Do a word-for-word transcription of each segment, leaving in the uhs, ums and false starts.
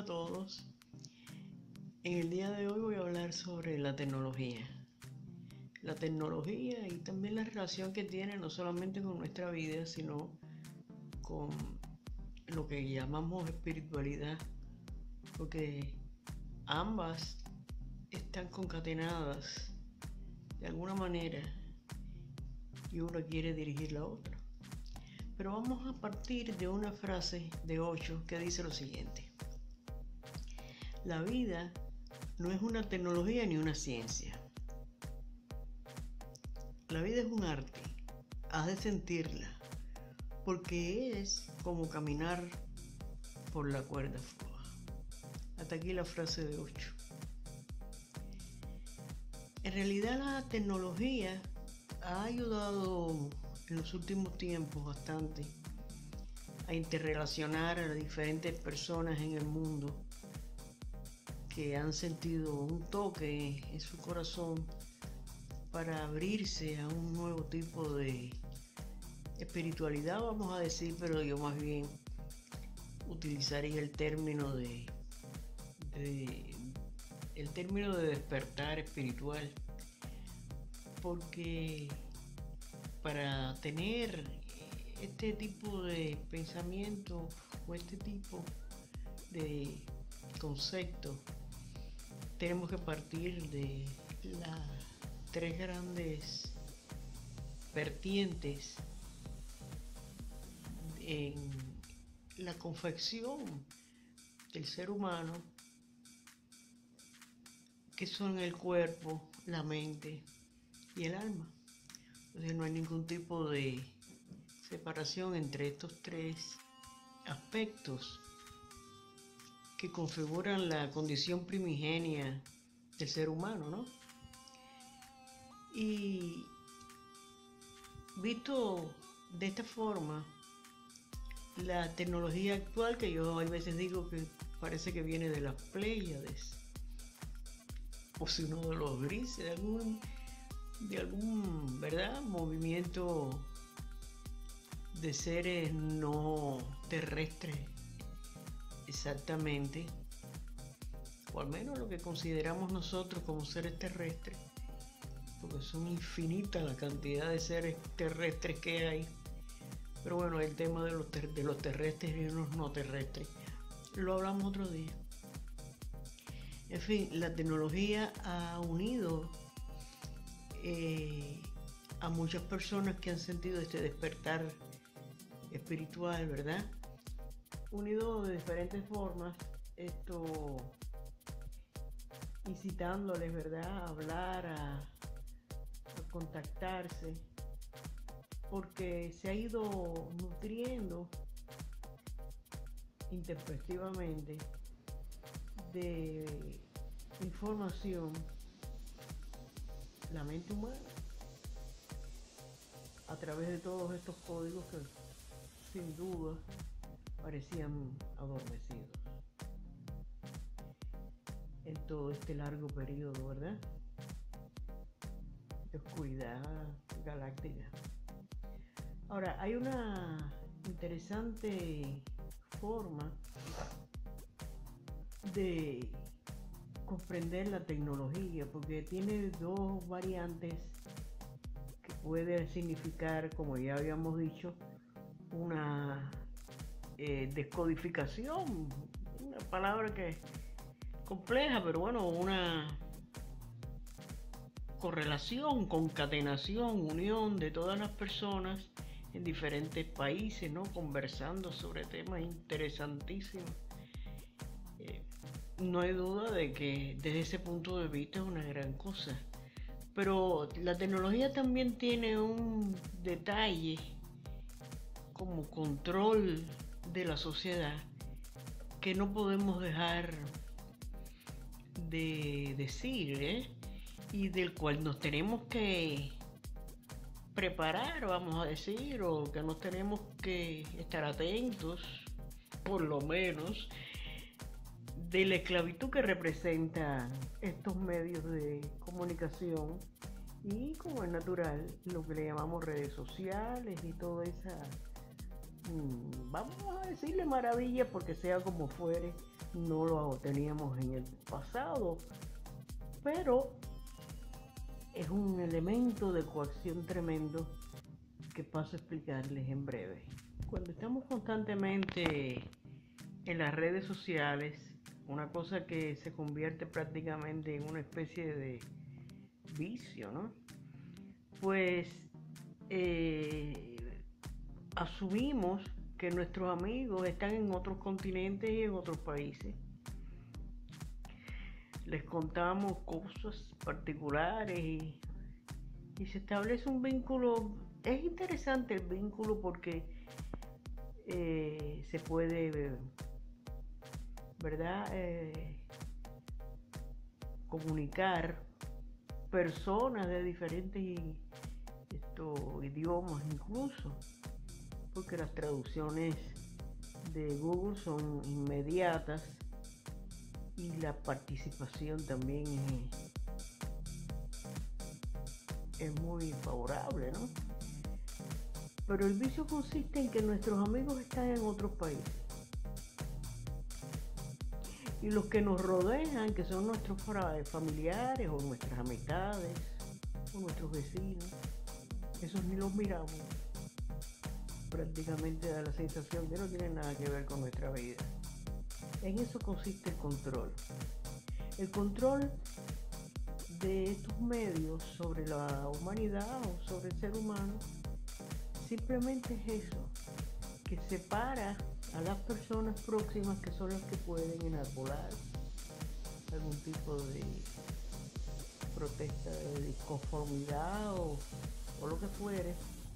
todos. En el día de hoy voy a hablar sobre la tecnología. La tecnología y también la relación que tiene no solamente con nuestra vida, sino con lo que llamamos espiritualidad, porque ambas están concatenadas de alguna manera y una quiere dirigir la otra. Pero vamos a partir de una frase de Osho que dice lo siguiente: la vida no es una tecnología ni una ciencia. La vida es un arte, has de sentirla, porque es como caminar por la cuerda floja. Hasta aquí la frase de Osho. En realidad la tecnología ha ayudado en los últimos tiempos bastante a interrelacionar a las diferentes personas en el mundo que han sentido un toque en su corazón para abrirse a un nuevo tipo de espiritualidad, vamos a decir, pero yo más bien utilizaría el término de, de el término de despertar espiritual, porque para tener este tipo de pensamiento o este tipo de concepto tenemos que partir de las tres grandes vertientes en la confección del ser humano, que son el cuerpo, la mente y el alma. Entonces no hay ningún tipo de separación entre estos tres aspectos que configuran la condición primigenia del ser humano, ¿no? Y visto de esta forma, la tecnología actual, que yo a veces digo que parece que viene de las Pléyades, o si uno de los grises, de algún, de algún, ¿verdad?, movimiento de seres no terrestres exactamente, o al menos lo que consideramos nosotros como seres terrestres, porque son infinitas la cantidad de seres terrestres que hay. Pero bueno, el tema de los, ter de los terrestres y los no terrestres lo hablamos otro día. En fin, la tecnología ha unido eh, a muchas personas que han sentido este despertar espiritual, ¿verdad? Unido de diferentes formas, esto incitándoles, ¿verdad?, a hablar, a, a contactarse, porque se ha ido nutriendo intempestivamente de información la mente humana a través de todos estos códigos que sin duda parecían adormecidos en todo este largo periodo, ¿verdad?, de oscuridad galáctica. Ahora, hay una interesante forma de comprender la tecnología, porque tiene dos variantes que puede significar, como ya habíamos dicho, una eh, descodificación, una palabra que es compleja, pero bueno, una correlación, concatenación, unión de todas las personas en diferentes países, ¿no?, conversando sobre temas interesantísimos. Eh, no hay duda de que desde ese punto de vista es una gran cosa. Pero la tecnología también tiene un detalle como control de la sociedad que no podemos dejar de decir, ¿eh?, y del cual nos tenemos que preparar, vamos a decir, o que nos tenemos que estar atentos, por lo menos, de la esclavitud que representan estos medios de comunicación y, como es natural, lo que le llamamos redes sociales y toda esa, mmm, vamos a decirle maravilla, porque sea como fuere, no lo teníamos en el pasado, pero es un elemento de coacción tremendo que paso a explicarles en breve. Cuando estamos constantemente en las redes sociales, una cosa que se convierte prácticamente en una especie de vicio, ¿no? Pues eh, asumimos que nuestros amigos están en otros continentes y en otros países. Les contamos cosas particulares y, y se establece un vínculo. Es interesante el vínculo porque eh, se puede, ¿verdad? Eh, comunicar personas de diferentes esto, idiomas incluso, porque las traducciones de Google son inmediatas y la participación también es, es muy favorable, ¿no? Pero el vicio consiste en que nuestros amigos están en otros países y los que nos rodean, que son nuestros familiares o nuestras amistades o nuestros vecinos, esos ni los miramos. Prácticamente da la sensación que no tienen nada que ver con nuestra vida. En eso consiste el control. El control de estos medios sobre la humanidad o sobre el ser humano simplemente es eso, que separa a las personas próximas, que son las que pueden enarbolar algún tipo de protesta de disconformidad o, o lo que fuere.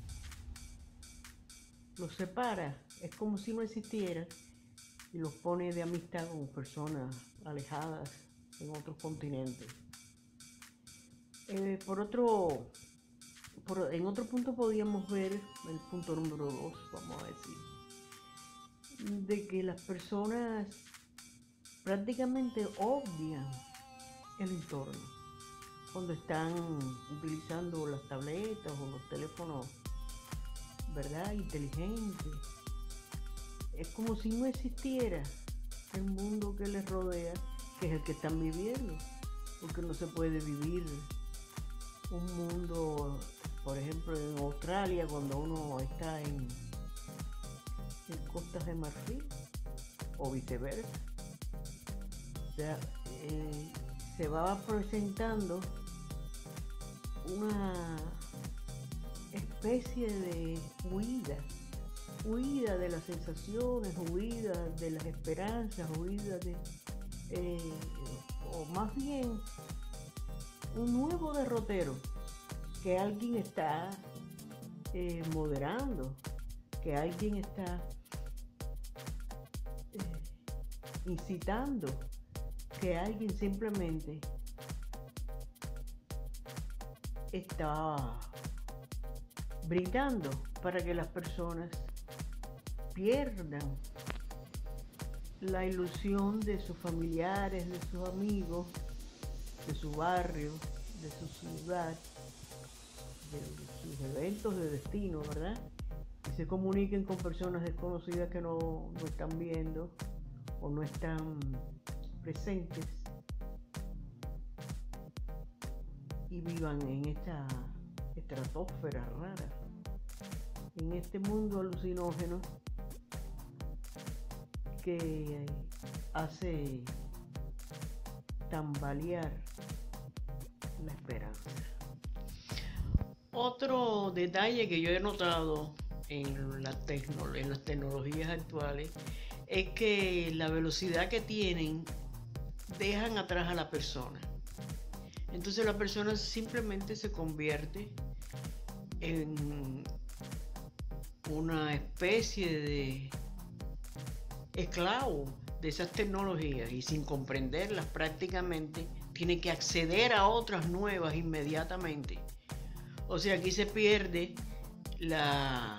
Los separa, es como si no existieran, y los pone de amistad con personas alejadas en otros continentes. Eh, por otro, por, en otro punto podríamos ver el punto número dos, vamos a decir, de que las personas prácticamente obvian el entorno cuando están utilizando las tabletas o los teléfonos, ¿verdad?, inteligentes. Es como si no existiera el mundo que les rodea, que es el que están viviendo, porque no se puede vivir un mundo, por ejemplo, en Australia, cuando uno está en, en Costas de Marfil, o viceversa. O sea, eh, se va presentando una especie de huida, huida de las sensaciones, huida de las esperanzas, huida de, eh, o más bien, un nuevo derrotero que alguien está eh, moderando, que alguien está eh, incitando, que alguien simplemente está brindando para que las personas pierdan la ilusión de sus familiares, de sus amigos, de su barrio, de su ciudad, de sus eventos de destino, ¿verdad? Y se comuniquen con personas desconocidas que no, no están viendo o no están presentes y vivan en esta estratosfera rara, en este mundo alucinógeno que hace tambalear la esperanza. Otro detalle que yo he notado en, la tecno, en las tecnologías actuales es que la velocidad que tienen dejan atrás a la persona. Entonces la persona simplemente se convierte en una especie de esclavo de esas tecnologías y sin comprenderlas prácticamente tiene que acceder a otras nuevas inmediatamente. O sea, aquí se pierde la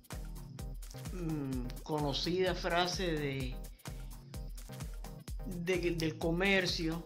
mmm, conocida frase de, de, del comercio,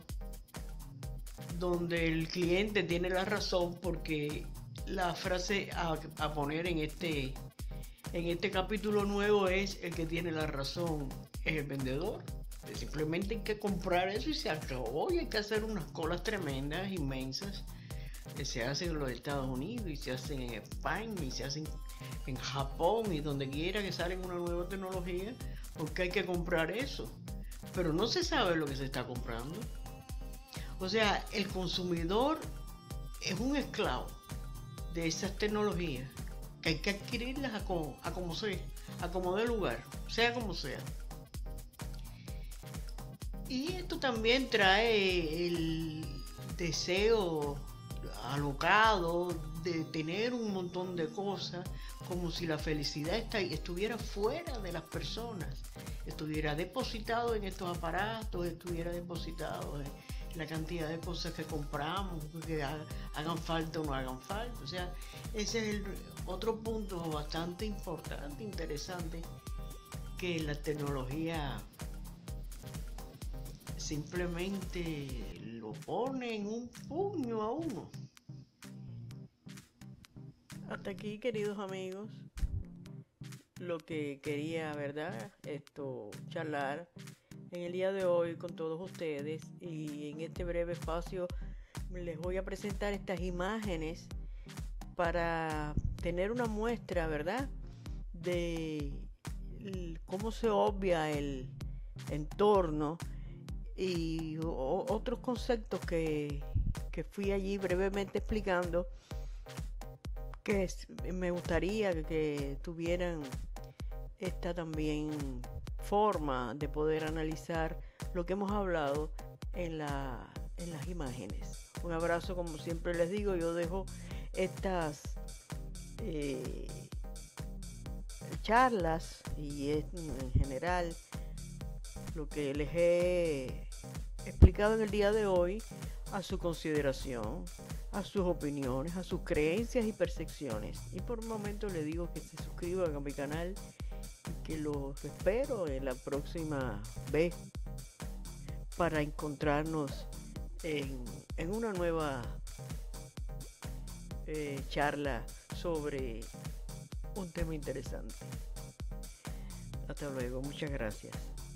donde el cliente tiene la razón, porque la frase a, a poner en este, en este capítulo nuevo es: el que tiene la razón es el vendedor. Simplemente hay que comprar eso y se acabó. Y hay que hacer unas colas tremendas, inmensas, que se hacen en los Estados Unidos y se hacen en España y se hacen en Japón y donde quiera que salen una nueva tecnología, porque hay que comprar eso. Pero no se sabe lo que se está comprando. O sea, el consumidor es un esclavo de esas tecnologías que hay que adquirirlas a como, a como sea, a como dé lugar, sea como sea. Y esto también trae el deseo alocado de tener un montón de cosas, como si la felicidad está, estuviera fuera de las personas, estuviera depositado en estos aparatos, estuviera depositado en la cantidad de cosas que compramos, que hagan falta o no hagan falta. O sea, ese es el otro punto bastante importante, interesante, que la tecnología simplemente lo pone en un puño a uno. Hasta aquí, queridos amigos, lo que quería, ¿verdad? Esto, charlar en el día de hoy con todos ustedes, y en este breve espacio les voy a presentar estas imágenes para tener una muestra, ¿verdad?, de cómo se obvia el entorno y o, otros conceptos que, que fui allí brevemente explicando, que es, me gustaría que tuvieran esta también forma de poder analizar lo que hemos hablado en, la, en las imágenes. Un abrazo, como siempre les digo, yo dejo estas eh, charlas y es, en general lo que les he explicado en el día de hoy a su consideración, a sus opiniones, a sus creencias y percepciones. Y por un momento les digo que se suscriban a mi canal y que los espero en la próxima vez para encontrarnos en, en una nueva eh, charla sobre un tema interesante. Hasta luego, muchas gracias.